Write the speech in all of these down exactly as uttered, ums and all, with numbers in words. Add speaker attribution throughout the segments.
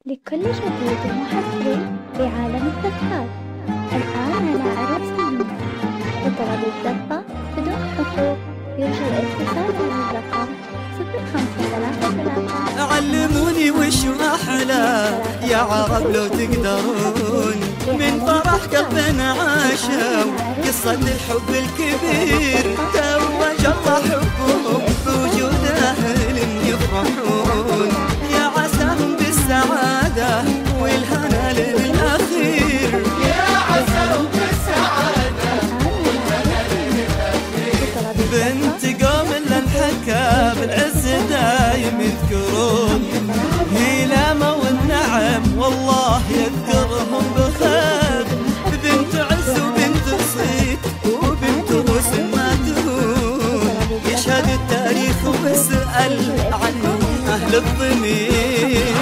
Speaker 1: لكل جديد وحصري بعالم الزفات. الآن على عروس النور بطلب الزفة بدون حقوق. يرجى الاتصال على الرقم صفر خمسة ثلاثة ثلاثة.
Speaker 2: علموني وش أحلى يا عرب لو تقدرون، من فرح قلبنا عاشوا قصة الحب الكبير. توج الله حبهم بوجود أهل يفرحون، يا عساهم بالسعادة والهنا للأخير.
Speaker 3: يا عساهم بالسعادة
Speaker 2: بنت قوم اللي انحكى بالعز دايم يذكرون، هيلامة والنعم والله يذكرهم بخير. بنت عز وبنت صيت وبنت رسم ما تهون، يشهد التاريخ واسأل عنهم أهل الضمير.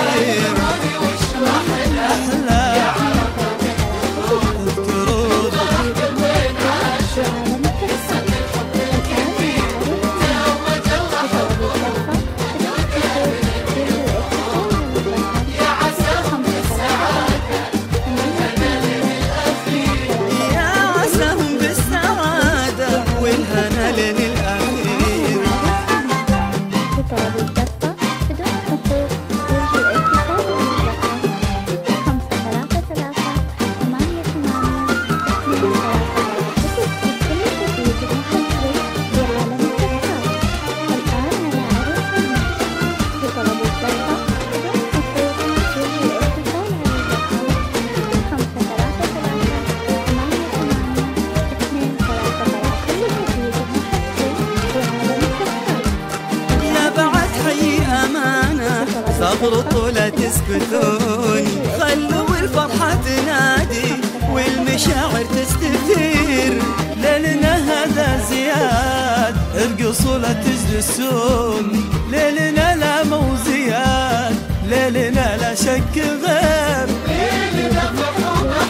Speaker 2: صبروا لا تسكتون، خلوا الفرحة تنادي والمشاعر تستثير. ليلنا هذا زياد ارقصوا لا تجلسون، ليلنا لا مو زياد، ليلنا لا شك غير.
Speaker 3: ليلنا فرحة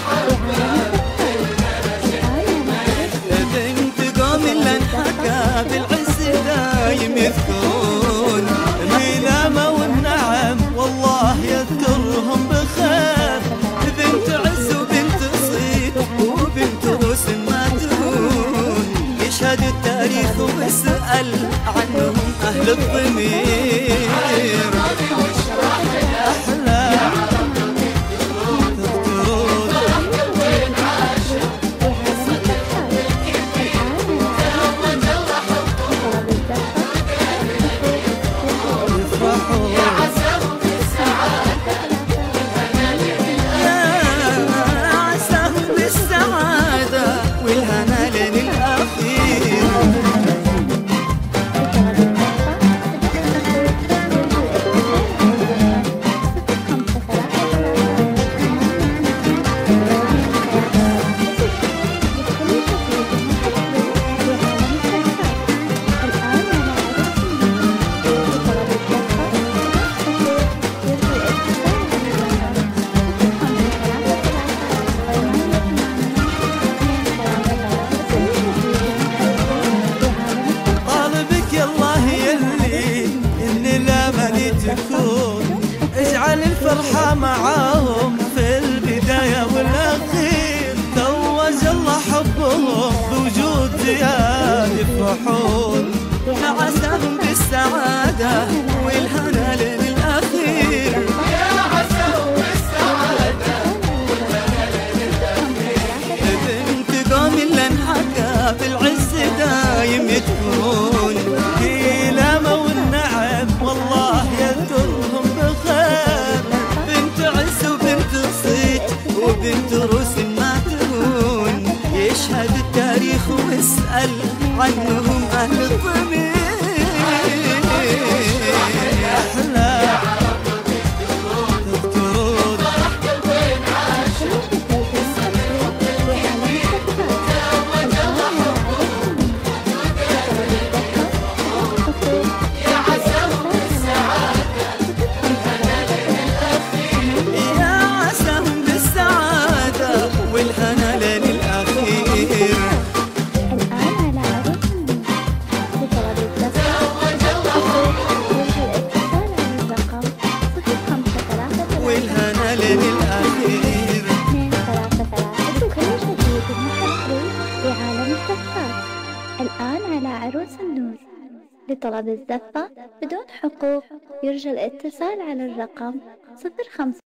Speaker 2: بنت قوم اللي انحكى بالعز دايم يذكرون، ميلامة والنعم والله يذكرهم بخير. بنت عز وبنت صيت وبنت رسم ما تهون، يشهد التاريخ واسأل عنهم أهل الضمير. اجعل الفرحة معاهم في البداية والأخير. توج الله حبهم بوجود زياد يفرحون، عساهم بالسعادة والهنا للأخير.
Speaker 3: يا عساهم بالسعادة
Speaker 2: بنت قوم اللي انحكى بالعز دايم يذكرون، هيلامة والنعم والله يذكرهم بخير. بنت عز وبنت صيت وبنت رسم ما تهون، يشهد التاريخ واسأل عنهم أهل الضمير. الهنا لين الأخير.
Speaker 1: اثنين ثلاثة ثلاثة كل جديد محفري لعالم الزفات الآن على عروس النور. لطلب الزفة بدون حقوق يرجى الاتصال على الرقم صفر خمسة